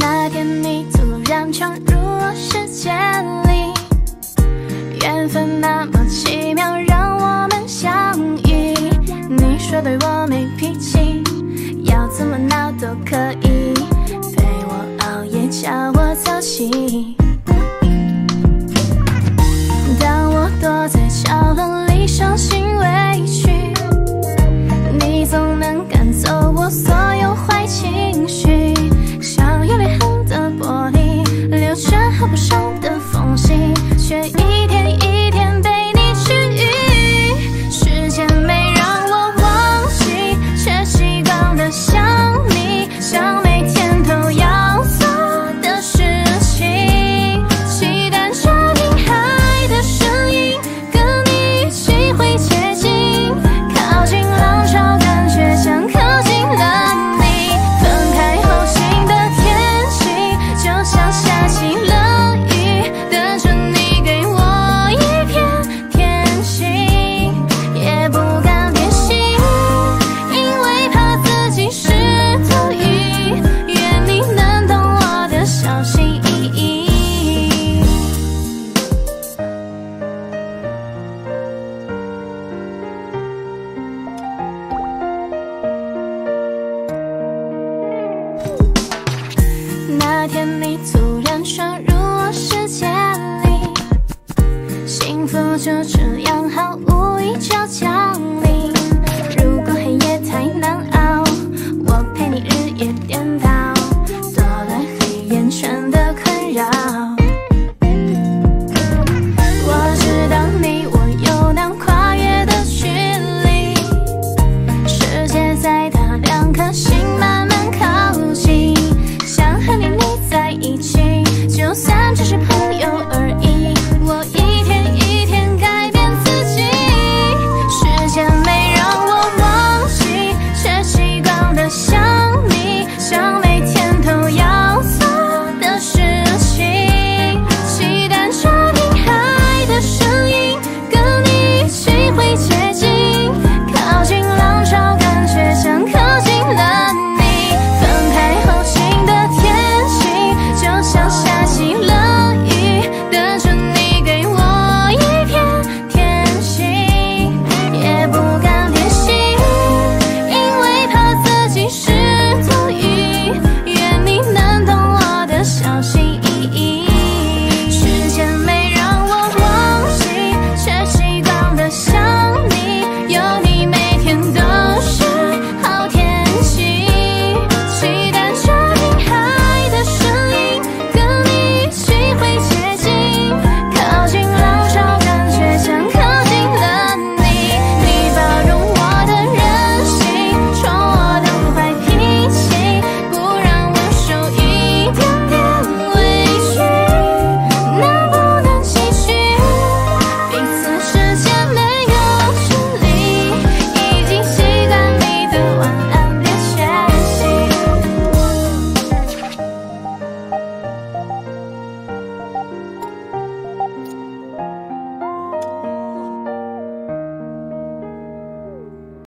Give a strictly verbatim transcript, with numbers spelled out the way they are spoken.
那天你突然闯入我世界里，缘分那么奇妙，让我们相遇。你说对我没脾气，要怎么闹都可以，陪我熬夜，叫我早起。当我躲在角落里伤心委屈，你总能赶走我所有坏情绪，像有裂痕的玻璃，留着合不上的缝隙，却一天一天被你治愈。时间没让我忘记，却习惯了想你，像每天都要做的事情，期待着听海的声音，跟你一起会接近，靠近浪潮，感觉像靠近了你。分开后新的天气，就像下起了雨，等着你给我一片天心，也不敢变心，因为怕自己是多余，愿你能懂我的小心翼翼。那天你突然闯入我世界里，幸福就只